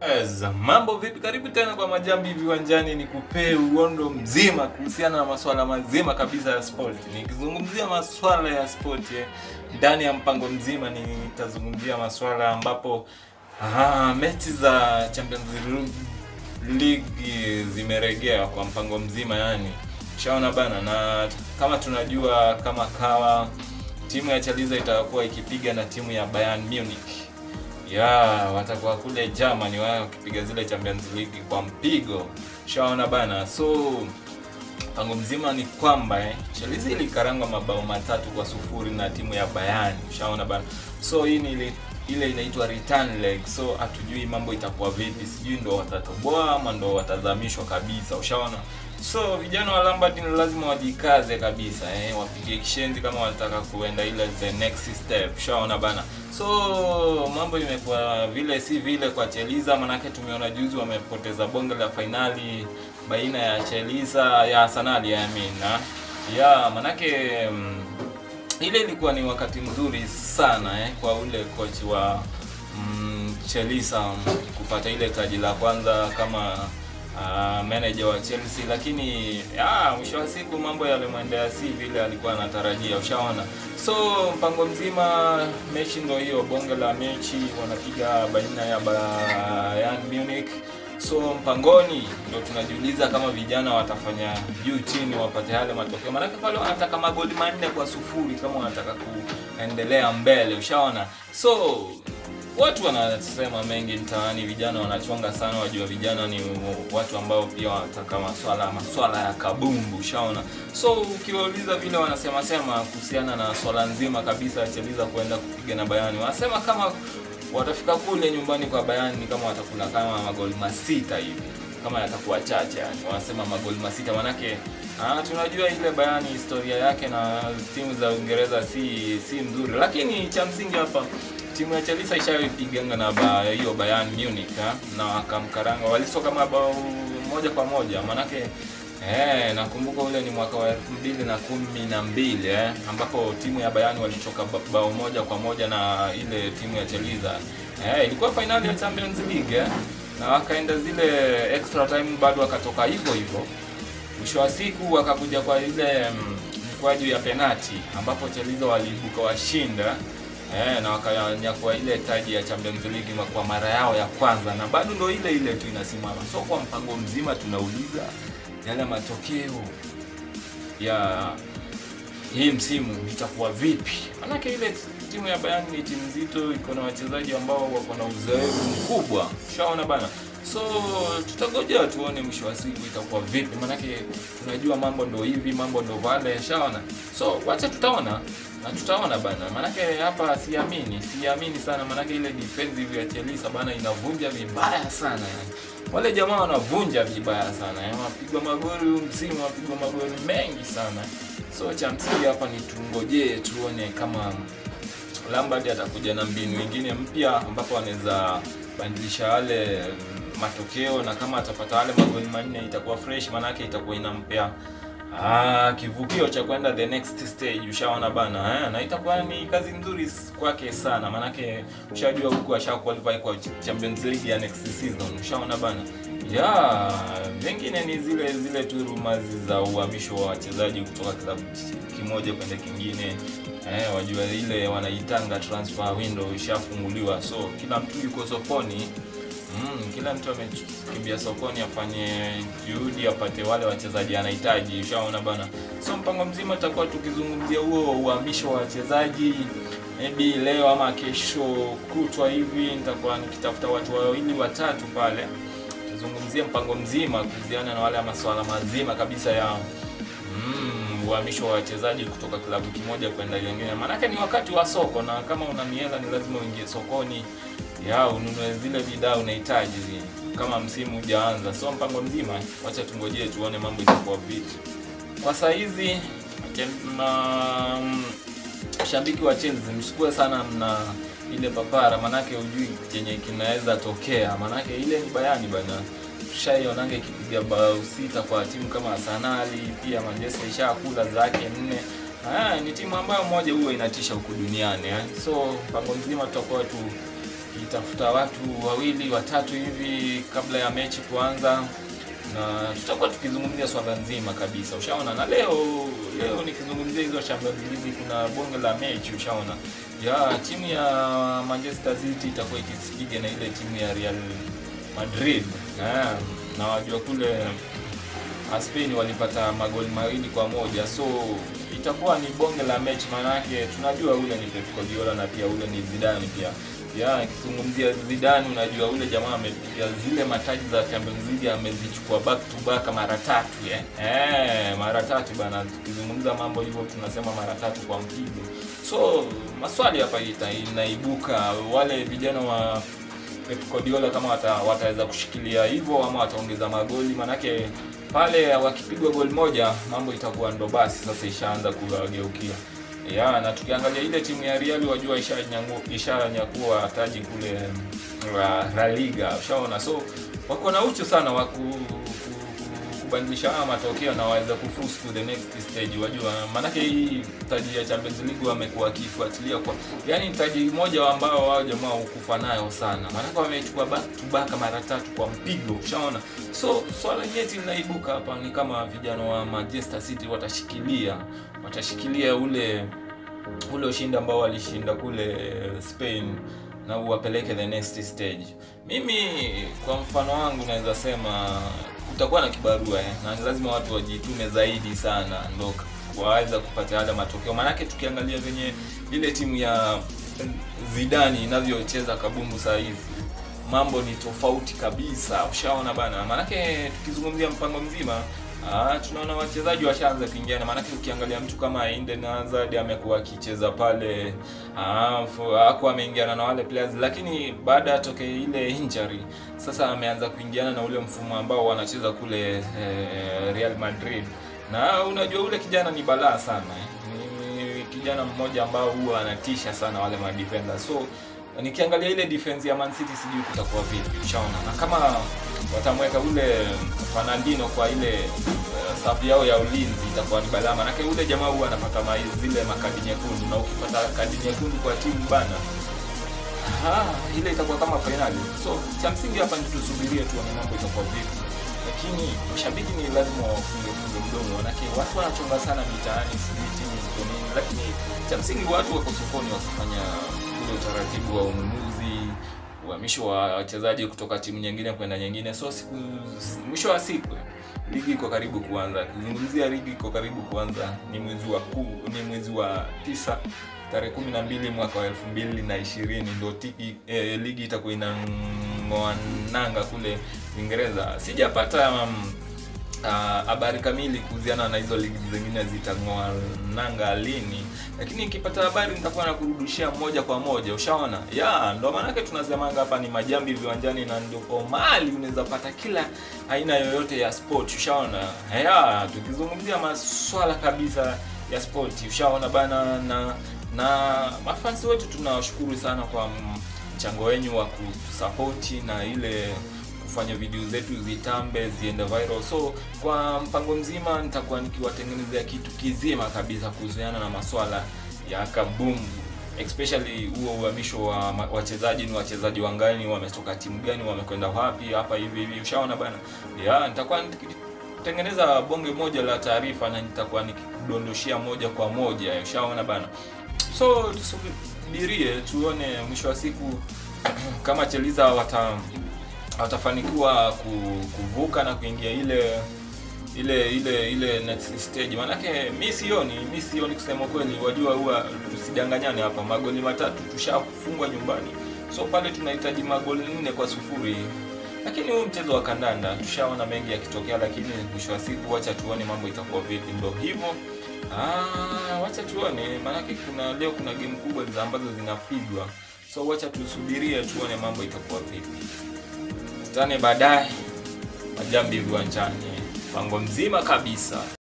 Mambo vipi? Karibu tena kwa Majambi Viwanjani, ni kupee uondo mzima kuhusiana na masuala mazima kabisa ya sport. Nikizungumzia masuala ya sport ndani ya mpango mzima, nitazungumzia masuala ambapo mechi za Champions League zimeregea kwa mpango mzima, yani shaona bana. Na kama tunajua kama kawa timu ya Chelsea itakuwa ikipiga na timu ya Bayern Munich. Watakuwa kule Germany wao wakipiga zile Champions League kwa mpigo. Shaona bana. So mpango mzima ni kwamba Chelsea ilikarangwa mabao 3-0 na timu ya Bayern. Shaona bana. So hii ni ile inaitwa return leg. So hatujui mambo itakuwa vipi. Sijui ndo watatoboa ama ndo watazamishwa kabisa. Ushaona? So vijana wa Lampard ni lazima wajikaze kabisa, wapige kishenzi kama wanataka kuenda ile the next step. Shaona bana. So mambo imekuwa vile si vile kwa Chelsea, manake tumeona juzi wamepoteza bonge la finali baina ya Chelsea ya Arsenal manake ile ilikuwa ni wakati mzuri sana kwa ule coach wa Chelsea kupata ile taji la kwanza kama manager wa Chelsea, lakini mwisho wa siku mambo yalimwendea si vile alikuwa anatarajia. Ushaona? So mpango mzima mechi ndio hiyo, bonge la mechi wanapiga baina ya Bayern Munich. So mpangoni ndio tunajiuliza kama vijana watafanya juu chini wapate yale matokeo, maana pale wanataka magoli 4-0 kama wanataka kuendelea mbele. Ushaona? So watu wanasema mengi mtaani, vijana wanachonga sana, wajua vijana ni watu ambao pia wanataka masuala ya kabumbu. Ushaona? So ukiwauliza vile wanasema kuhusiana na swala nzima kabisa ya Chelsea kuenda kupiga na Bayern, wanasema kama watafika kule nyumbani kwa Bayern kama watakula kama magoli 6 hivi, kama yatakuwa chache, yani wanasema magoli 6, manake tunajua ile Bayern historia yake na timu za Uingereza si nzuri, lakini cha msingi hapa timu ya Chelsea ishapigana na hiyo Bayern Munich na wakamkaranga, walisoka mabao 1-1, manake nakumbuka ule ni mwaka wa 2012 ambapo timu ya Bayern walichoka bao 1-1 na ile timu ya Chelsea. Ilikuwa finali ya Champions League na wakaenda zile extra time, bado wakatoka hivyo. Mwisho wa siku wakakuja kwa ile mkwaju ya penalty ambapo Chelsea waliibuka washinda na wakanyakua ile taji ya Champions League kwa mara yao ya kwanza, na bado ndo ile tu inasimama. So kwa mpango mzima tunauliza yale matokeo ya hii msimu itakuwa vipi? Manake ile timu ya Bayern ni timu nzito, iko na wachezaji ambao wako na uzoefu mkubwa. Shaona bana. So tutangojea tuone mwisho wa siku itakuwa vipi, manake tunajua mambo ndo hivi, mambo ndo vale. Shaona? So wacha tutaona bana, manake hapa siamini sana, manake ile defensive ya Chelsea bana inavunja vibaya sana, wale jamaa wanavunja vibaya sana, wapigwa magoli msimu, wapigwa magoli mengi sana. So cha msingi hapa ni tungojee tuone kama Lampard atakuja na mbinu nyingine mpya ambapo anaweza badilisha wale matokeo, na kama atapata wale magoli 4 itakuwa fresh, manake itakuwa inampea kivukio cha kwenda the next stage. Ushaona bana, na itakuwa ni kazi nzuri kwake sana, manake ushajua huko ashaqualify kwa Champions League ya next season. Ushaona bana. Vingine ni zile tu rumors za uhamisho wa wachezaji kutoka klabu kimoja kwenda kingine. Wajua ile wanaitanga transfer window ishafunguliwa, so kila mtu yuko sokoni. Kila mtu amekimbia sokoni afanye juhudi apate wale wachezaji anahitaji. Ushaona bana. So mpango mzima tutakuwa tukizungumzia huo uhamisho wa wachezaji, maybe leo ama kesho kutwa hivi nitakuwa nikitafuta watu 2-3 pale tuzungumzie mpango mzima kuhusiana na wale masuala mazima kabisa ya uhamisho wa wachezaji kutoka klabu kimoja kwenda nyingine, manake ni wakati wa soko, na kama una miela ni lazima uingie sokoni ununue zile bidhaa unahitaji kama msimu hujaanza. So mpango mzima wacha tungojee tuone mambo itakuwa vipi. Kwa saa hizi shabiki wa Chelsea mshukue sana na ile papara, manake hujui chenye kinaweza tokea, manake ile ni Bayern bana. Tushaionanga ikipiga bao 6 kwa timu kama Arsenal, pia Manchester ishakula zake 4. Ni timu ambayo moja huwa inatisha huko duniani. So mpango mzima tutakuwa tafuta watu wawili watatu hivi kabla ya mechi kuanza, na tutakuwa tukizungumzia swala nzima kabisa, ushaona. Na leo nikizungumzia hizo Champions League, kuna bonge la mechi, ushaona. Ya timu ya Manchester City itakuwa ikisipiga na ile timu ya Real Madrid, na wajua kule Spain walipata magoli 2-1, so itakuwa ni bonge la mechi. Maana yake tunajua ule ni Pep Guardiola na pia ule ni Zidane pia. Kizungumzia Zidane, unajua ule jamaa amepiga zile mataji za Champions League, amezichukua back to back mara 3 mara 3 bana. Tukizungumza mambo hivyo tunasema mara 3 kwa mpigo. So maswali hapa inaibuka, wale vijana wa Pep Guardiola kama wataweza kushikilia hivyo ama wataongeza magoli, manake pale wakipigwa goli moja mambo itakuwa ndo basi sasa ishaanza kugeukia. Na tukiangalia ile timu ya Real, wajua ishanyakua taji kule La Liga, ushaona. So wako na uchu sana wa kubadilisha matokeo na waweza kufuzu to the next stage, wajua. Manake hii taji ya Champions League wamekuwa kifuatilia kwa, yani taji moja ambao wao jamaa hukufa nayo sana, manake wamechukua back to back mara 3 kwa mpigo, ushaona. So swala nyeti linaibuka hapa ni kama vijana wa Manchester City watashikilia ule ushindi ambao walishinda kule Spain na uwapeleke the next stage. Mimi kwa mfano wangu naweza sema kutakuwa na kibarua na lazima watu wajitume zaidi sana ndo waweza kupata yale matokeo. Manake tukiangalia venye ile timu ya Zidane inavyocheza kabumbu saa hizi, mambo ni tofauti kabisa, ushaona bana. Manake tukizungumzia mpango mzima, tunaona wachezaji washaanza kuingiana. Manake ukiangalia mtu kama Eden Hazard amekuwa akicheza pale, hakuwa ameingiana na wale players, lakini baada ya toke ile injury sasa ameanza kuingiana na ule mfumo ambao wanacheza kule Real Madrid. Na unajua ule kijana ni balaa sana, ni kijana mmoja ambao huwa anatisha sana wale madefenders. So nikiangalia ile defense ya Man City sijui kutakuwa vipi, ushaona. Na kama watamweka ule Fernandinho kwa ile safu yao ya ulinzi itakuwa ni balaa, manake ule jamaa huwa anapata zile makadi nyekundu, na ukipata kadi nyekundu kwa timu bana, ile itakuwa kama finali. So cha msingi hapa ni tusubirie tu mambo itakuwa vipi, lakini mashabiki ni lazima wafunge mdomo, manake watu wanachonga sana mitaani sisi timu ziko nini, lakini cha msingi watu wako sokoni wakifanya ule utaratibu wa ununuzi, uhamisho wa wachezaji kutoka timu nyingine kwenda nyingine. So mwisho wa siku ligi iko karibu kuanza. Kuzungumzia ligi iko karibu kuanza, ni mwezi wa 9 tarehe 12 mwaka wa 2020 ndio ligi itakuwa inang'oa nanga kule Uingereza. Sijapata habari kamili kuhusiana na hizo ligi zingine zitang'oa nanga lini, lakini nikipata habari nitakuwa nakurudishia moja kwa moja, ushaona. Ndio maana yake tunasemanga hapa ni majambi viwanjani, na ndio kwa mahali unaweza pata kila aina yoyote ya sport, ushaona. Tukizungumzia maswala kabisa ya sport, ushaona bana. Na mafans wetu tunawashukuru sana kwa mchango wenu wa kusupport na ile kufanya video zetu zitambe ziende viral. So kwa mpango mzima nitakuwa nikiwatengenezea kitu kizima kabisa kuhusiana na maswala ya kabumbu, especially huo uhamisho wa wachezaji, ni wachezaji wangani, wametoka timu gani, wamekwenda wapi, hapa hivi, ushaona bana. Nitakuwa nikitengeneza bonge moja la taarifa na nitakuwa nikidondoshia moja kwa moja, ushaona bana. So tusubirie tuone mwisho wa siku kama Chelsea watafanikiwa kuvuka na kuingia ile next stage. Manake mimi sioni kusema kweli, wajua huwa tusidanganyane hapa, magoli 3 tushafungwa nyumbani. So pale tunahitaji magoli 4-0. Lakini huu mchezo wa kandanda tushaona mengi yakitokea, lakini mwisho wa siku wacha tuone mambo itakuwa vipi. Ndio hivyo. Wacha tuone, manake leo kuna game kubwa ambazo zinapigwa. So wacha tusubirie tuone mambo itakuwa vipi. Tutane baadaye majambi viwanjani, pango mzima kabisa.